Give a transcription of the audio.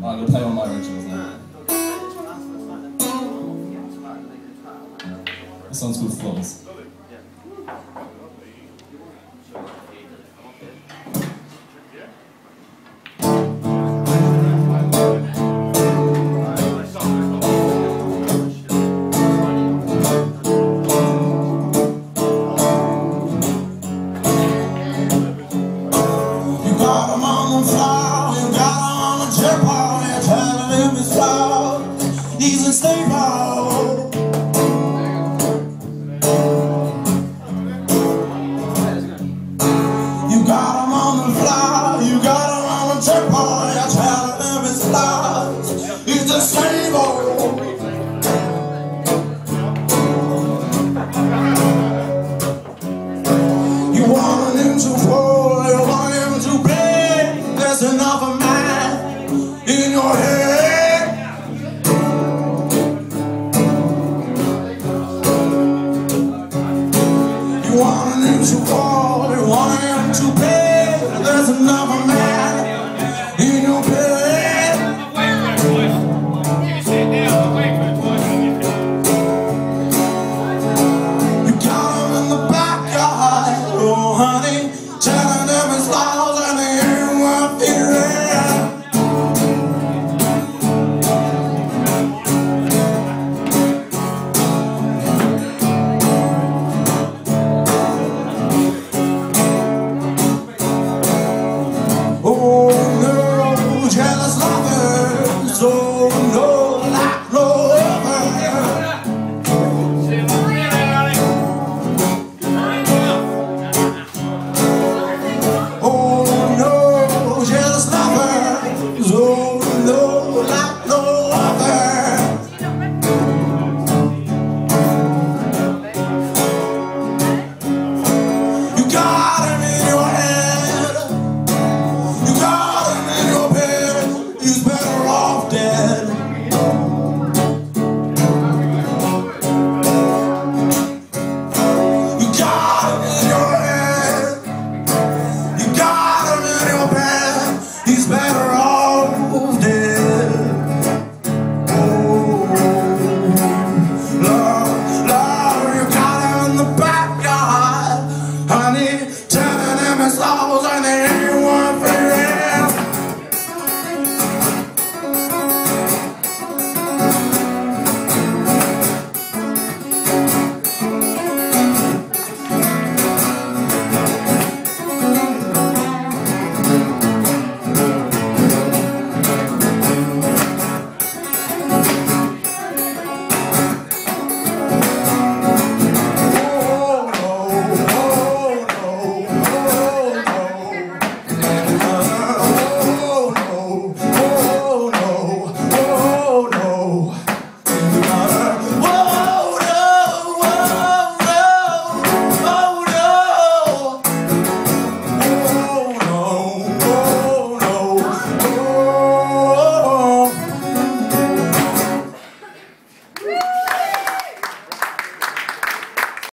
I'm going to play one of my originals now. This song's called Flaws. He's unstable. You got him on the fly, you got him on the tempo. You tell him his flies. He's unstable. You want him to pull, you want him to play. There's enough of man in your head. You want him to fall, you want him to pay. There's enough